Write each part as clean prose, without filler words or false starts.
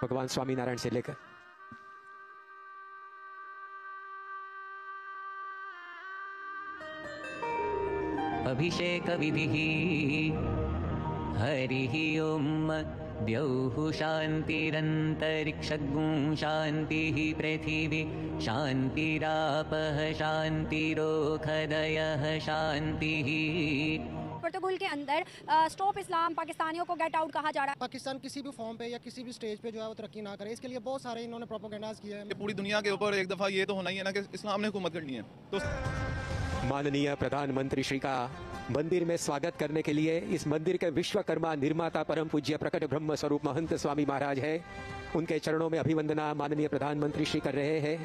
भगवान स्वामीनारायण से लेकर अभिषेक विधि हरि ओम द्यौः शान्तिरन्तरिक्षगुं शान्तिः पृथिवी शान्तिरापः शान्तिरोषधयः शान्तिः। प्रोटोकॉल के अंदर स्टॉप इस्लाम पाकिस्तानियों को गेट आउट कहा जा रहा है। पाकिस्तान किसी भी फॉर्म पे या किसी भी स्टेज पे जो है वो तरक्की ना करे, इसके लिए बहुत सारे इन्होंने प्रोपेगेंडास किए हैं। पूरी दुनिया के ऊपर एक दफ़ा ये तो होना ही है ना कि इस्लाम ने हुकूमत करनी है। तो माननीय प्रधानमंत्री श्री का मंदिर में स्वागत करने के लिए इस मंदिर के विश्वकर्मा निर्माता परम पूज्य प्रकट ब्रह्म स्वरूप महंत स्वामी महाराज है, उनके चरणों में अभिवंदना माननीय प्रधानमंत्री श्री कर रहे हैं।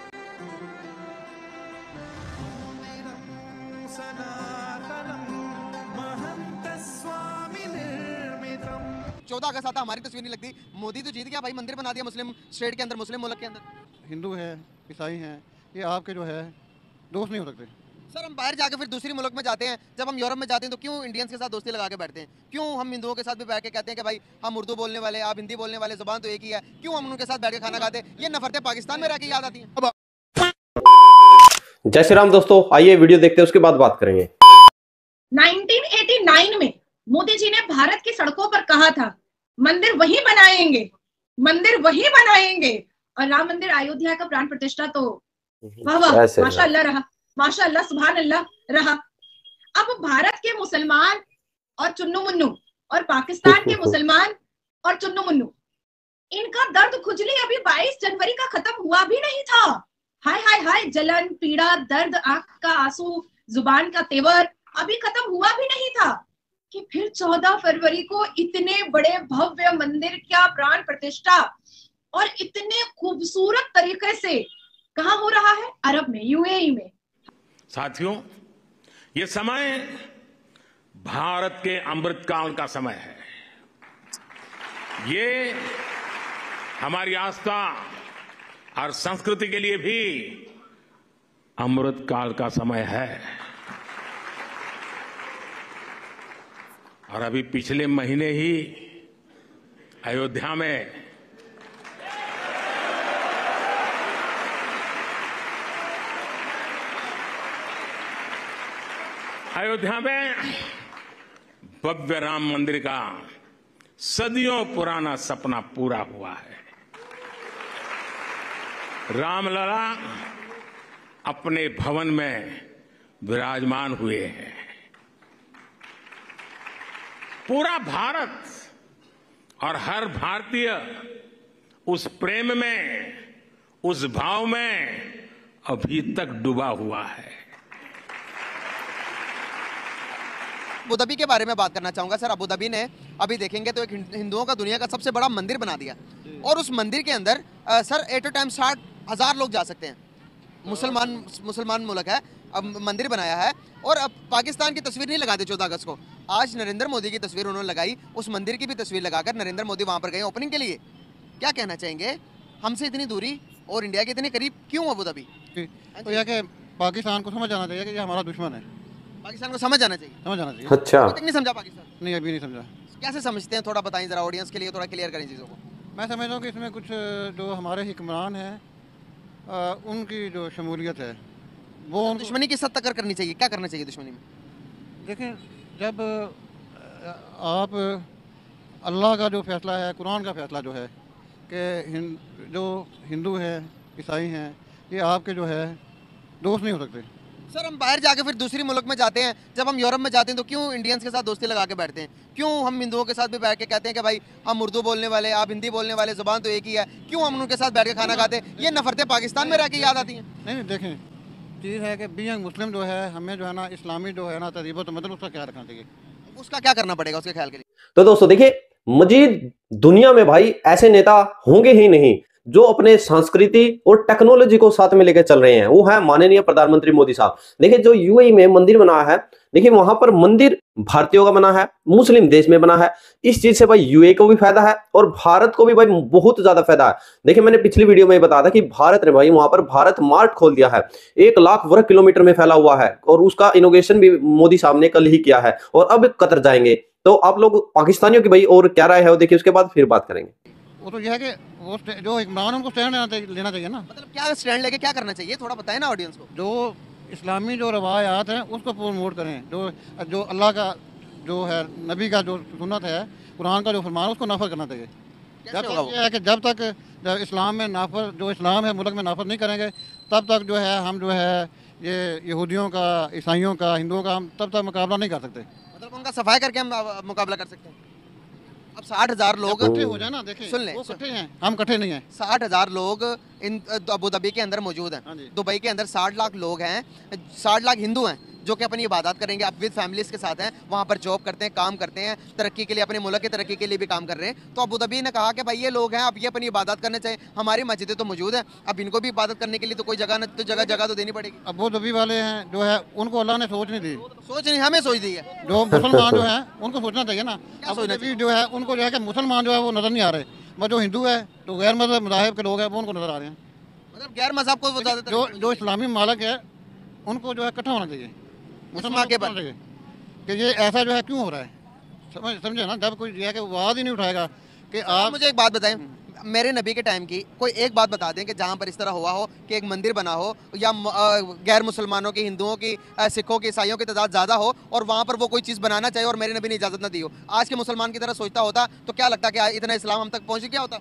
14 अगस्त आता हमारी तस्वीर नहीं लगती। मोदी तो जीत गया भाई, मंदिर बना दिया मुस्लिम स्टेट के अंदर, मुस्लिम मुल्क के अंदर। हिंदू है, ईसाई हैं, ये आपके जो है दोस्त नहीं हो सकते। सर हम बाहर जाके फिर दूसरी मुल्क में जाते हैं, जब हम यूरोप में जाते हैं तो क्यों इंडियंस के साथ दोस्ती लगा के बैठते हैं? क्यों हम हिंदुओं के साथ भी बैठ के कहते हैं कि भाई हम उर्दू बोलने वाले, आप हिंदी बोलने वाले, जुबान तो एक ही है, क्यों हम उनके साथ बैठ के खाना खाते हैं? ये नफरतें पाकिस्तान में रह के याद आती हैं। जय श्री राम दोस्तों, आइए वीडियो देखते हैं, उसके बाद बात करेंगे। 1989 में मोदी जी ने भारत की सड़कों पर कहा था मंदिर वही बनाएंगे, मंदिर वही बनाएंगे, और राम मंदिर अयोध्या का प्राण प्रतिष्ठा तो वाह वाह माशाअल्लाह रहा, माशाअल्लाह सुभान अल्लाह रहा। अब भारत के मुसलमान और चुन्नू मुन्नू और पाकिस्तान के मुसलमान और चुन्नू मुन्नू, इनका दर्द खुजली अभी 22 जनवरी का खत्म हुआ भी नहीं था। हाय हाय हाय, जलन, पीड़ा, दर्द, आंख का आंसू, जुबान का तेवर अभी खत्म हुआ भी नहीं था कि फिर 14 फरवरी को इतने बड़े भव्य मंदिर का प्राण प्रतिष्ठा और इतने खूबसूरत तरीके से कहाँ हो रहा है? अरब में, यूएई में। साथियों, ये समय भारत के अमृतकाल का समय है। ये हमारी आस्था और संस्कृति के लिए भी अमृतकाल का समय है। और अभी पिछले महीने ही अयोध्या में भव्य राम मंदिर का सदियों पुराना सपना पूरा हुआ है। रामलला अपने भवन में विराजमान हुए हैं। पूरा भारत और हर भारतीय उस प्रेम में, उस भाव में अभी तक डूबा हुआ है। अबू धाबी के बारे में बात करना चाहूंगा सर। अबू धाबी ने अभी देखेंगे तो एक हिंदुओं का दुनिया का सबसे बड़ा मंदिर बना दिया, और उस मंदिर के अंदर सर एट अ टाइम 60,000 लोग जा सकते हैं। मुसलमान मुल्क है, अब मंदिर बनाया है, और अब पाकिस्तान की तस्वीर नहीं लगाते 14 अगस्त को। आज नरेंद्र मोदी की तस्वीर उन्होंने लगाई, उस मंदिर की भी तस्वीर लगाकर नरेंद्र मोदी वहां पर गए ओपनिंग के लिए। क्या कहना चाहेंगे, हमसे इतनी दूरी और इंडिया के इतने करीब क्यों अबू धाबी? तो यह कि पाकिस्तान को समझ आना चाहिए कि ये हमारा दुश्मन है। पाकिस्तान को समझ आना चाहिए, समझ आना चाहिए। अच्छा, अभी तक नहीं समझा पाकिस्तान? नहीं, अभी नहीं समझा। कैसे समझते हैं, थोड़ा बताएं जरा, ऑडियंस के लिए थोड़ा क्लियर करें चीज़ों को। मैं समझता हूँ कि इसमें कुछ जो हमारे हुक्मरान हैं उनकी जो शमूलियत है वो दुश्मनी किस हद तक करनी चाहिए, क्या करना चाहिए दुश्मनी में? देखें, जब आप अल्लाह का जो फैसला है, कुरान का फैसला जो है कि जो हिंदू है, ईसाई हैं, ये आपके जो है दोस्त नहीं हो सकते। सर हम बाहर जाके फिर दूसरी मुल्क में जाते हैं, जब हम यूरोप में जाते हैं तो क्यों इंडियंस के साथ दोस्ती लगा के बैठते हैं? क्यों हम हिंदुओं के साथ भी बैठ के कहते हैं कि भाई हम उर्दू बोलने वाले, आप हिंदी बोलने वाले, जुबान तो एक ही है, क्यों हम उनके साथ बैठ के खाना खाते हैं? ये नफरतें पाकिस्तान में रह के याद आती हैं। नहीं, देखें, चीज़ है कि बीइंग मुस्लिम जो है, हमें जो है ना इस्लामी जो है ना तहजीब तो मतलब उसका क्या रखना चाहिए, उसका क्या करना पड़ेगा उसके ख्याल के लिए? तो दोस्तों देखिए, मजीद दुनिया में भाई ऐसे नेता होंगे ही नहीं जो अपने संस्कृति और टेक्नोलॉजी को साथ में लेकर चल रहे हैं। वो है माननीय प्रधानमंत्री मोदी साहब। देखिए, जो यूएई में मंदिर बना है, देखिए वहां पर मंदिर भारतीयों का बना है, मुस्लिम देश में बना है। इस चीज से भाई यूएई को भी फायदा है और भारत को भी भाई बहुत ज्यादा फायदा है। देखिए, मैंने पिछली वीडियो में बताया था कि भारत ने भाई वहां पर भारत मार्ट खोल दिया है, 1 लाख वर्ग किलोमीटर में फैला हुआ है, और उसका इनोवेशन भी मोदी साहब ने कल ही किया है, और अब कतर जाएंगे। तो आप लोग पाकिस्तानियों की भाई और क्या राय है वो देखिए, उसके बाद फिर बात करेंगे। वो तो यह है कि वो जो इमरान उनको स्टैंड लेना चाहिए ना। मतलब क्या स्टैंड लेके क्या करना चाहिए, थोड़ा बताएं ना ऑडियंस को। जो इस्लामी जो रवायात हैं उसको प्रमोट करें, जो अल्लाह का जो है, नबी का जो सुन्नत है, कुरान का जो फरमान, उसको नाफर करना चाहिए। जब तक ये है कि जब तक इस्लाम में नाफर, जो इस्लाम है मुल्क में नाफर नहीं करेंगे, तब तक जो है हम जो है ये यहूदियों का, ईसाइयों का, हिंदुओं का हम तब तक मुकाबला नहीं कर सकते। मतलब उनका सफाई करके हम मुकाबला कर सकते हैं। अब 60,000 लोग इकट्ठे हो जाए ना, देखें सुन लें, वो इकट्ठे हैं, हम इकट्ठे नहीं हैं। 60,000 लोग इन अबू धाबी के अंदर मौजूद हैं। दुबई के अंदर 60 लाख लोग हैं, 60 लाख हिंदू हैं जो कि अपनी इबादत करेंगे, अब विद फैमिलीज के साथ हैं, वहाँ पर जॉब करते हैं, काम करते हैं, तरक्की के लिए, अपने मुल्क की तरक्की के लिए भी काम कर रहे हैं। तो अबू धाबी ने कहा कि भाई ये लोग हैं, अब ये अपनी इबादत करने चाहिए, हमारी मस्जिदें तो मौजूद हैं, अब इनको भी इबादत करने के लिए तो कोई जगह न, तो जगह तो देनी पड़ेगी। अबू धाबी वाले हैं जो है, उनको अल्लाह ने सोच नहीं दी, सोच नहीं, हमें सोच दी है। जो मुसलमान जो है उनको सोचना चाहिए ना। अबू धाबी जो है उनको जो है कि मुसलमान जो है वो नजर नहीं आ रहे, मगर जो हिंदू है, तो गैर मज़हब के लोग हैं, वो उनको नजर आ रहे हैं। मतलब गैर मज़हब को जो इस्लामी मालिक है उनको जो है इकट्ठा होना चाहिए, मुसलमान के बाद कि ये ऐसा जो है क्यों हो रहा है, समझे ना। जब कोई ये है कि आवाज़ ही नहीं उठाएगा कि आप। मुझे एक बात बताएं, मेरे नबी के टाइम की कोई एक बात बता दें कि जहाँ पर इस तरह हुआ हो कि एक मंदिर बना हो, या गैर मुसलमानों की, हिंदुओं की, सिखों की, ईसाइयों की तादाद ज़्यादा हो, और वहाँ पर वो कोई चीज़ बनाना चाहिए और मेरे नबी ने इजाज़त ना दी हो, आज के मुसलमान की तरह सोचता होता तो क्या लगता कि इतना इस्लाम हम तक पहुँच गया होता?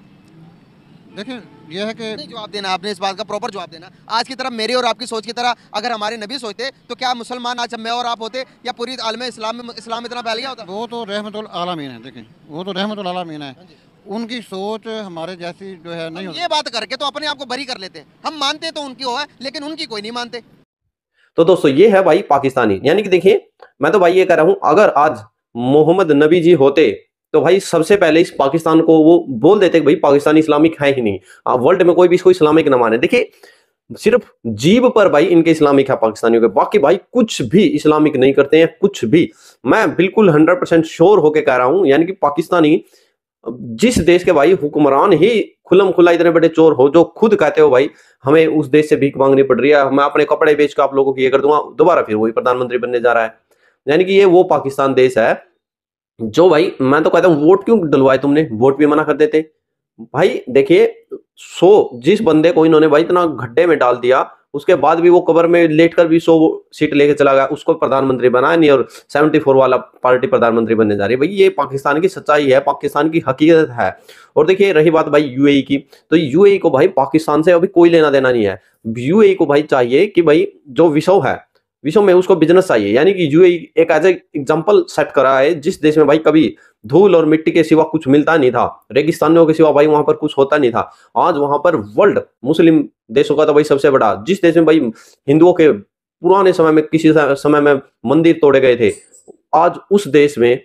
देखिए यह है कि जवाब देना, आपने इस बात का प्रॉपर जवाब देना। आज की तरह मेरी और आपकी सोच की तरह अगर हमारे नबी सोचते तो क्या मुसलमान आज मैं और आप होते, या पूरी आलम इस्लाम में इस्लाम इतना फैल गया होता? वो तो रहमतुल आलमीन है, देखें वो तो रहमतुल आलमीन है, उनकी सोच हमारे जैसी जो है नहीं होती। ये बात करके तो अपने आप को बरी कर लेते हैं, हम मानते तो उनकी हो है, लेकिन उनकी कोई नहीं मानते। तो दोस्तों ये है भाई पाकिस्तानी, यानी कि देखिए मैं तो भाई ये कह रहा हूं, अगर आज मोहम्मद नबी जी होते तो भाई सबसे पहले इस पाकिस्तान को वो बोल देते कि भाई पाकिस्तान इस्लामिक है ही नहीं, वर्ल्ड में कोई भी इसको इस्लामिक न माने। देखिए सिर्फ जीभ पर भाई इनके इस्लामिक है पाकिस्तानियों के, बाकी भाई कुछ भी इस्लामिक नहीं करते हैं, कुछ भी। मैं बिल्कुल 100% श्योर होके कह रहा हूं, यानी कि पाकिस्तानी जिस देश के भाई हुक्मरान ही खुल्लम खुल्ला इतने बड़े चोर हो, जो खुद कहते हो भाई हमें उस देश से भीख मांगनी पड़ रही है, मैं अपने कपड़े बेच कर आप लोगों की ये कर दूंगा, दोबारा फिर वही प्रधानमंत्री बनने जा रहा है। यानी कि ये वो पाकिस्तान देश है जो भाई, मैं तो कहता हूं वोट क्यों डलवाए तुमने, वोट भी मना कर देते भाई। देखिए जिस बंदे को इन्होंने भाई इतना गड्ढे में डाल दिया, उसके बाद भी वो कब्र में लेटकर भी 100 सीट लेके चला गया, उसको प्रधानमंत्री बनाया नहीं, और 74 वाला पार्टी प्रधानमंत्री बनने जा रही है। भाई ये पाकिस्तान की सच्चाई है, पाकिस्तान की हकीकत है। और देखिए रही बात भाई यूएई की, तो यूएई को भाई पाकिस्तान से अभी कोई लेना देना नहीं है। यूएई को भाई चाहिए कि भाई जो विश्व है, विश्व में उसको बिजनेस चाहिए, यानी कि यूएई एक एज एग्जांपल सेट करा है, जिस देश में भाई कभी धूल और मिट्टी के सिवा कुछ मिलता नहीं था, रेगिस्तानियों के सिवा भाई वहां पर कुछ होता नहीं था, आज वहां पर वर्ल्ड मुस्लिम देशों का तो भाई सबसे बड़ा, जिस देश में भाई हिंदुओं के पुराने समय में किसी समय में मंदिर तोड़े गए थे, आज उस देश में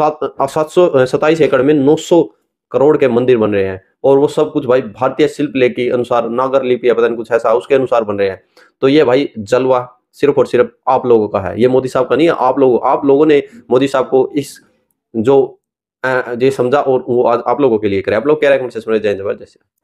727 एकड़ में 900 करोड़ के मंदिर बन रहे हैं, और वो सब कुछ भाई भारतीय शिल्प के अनुसार, नागर लिपि या पता नहीं कुछ ऐसा उसके अनुसार बन रहे हैं। तो ये भाई जलवा सिर्फ और सिर्फ आप लोगों का है, ये मोदी साहब का नहीं है। आप लोगों ने मोदी साहब को इस जो समझा और वो आज आप लोगों के लिए करे। आप लोग कह रहे हैं जय जबरदस्त।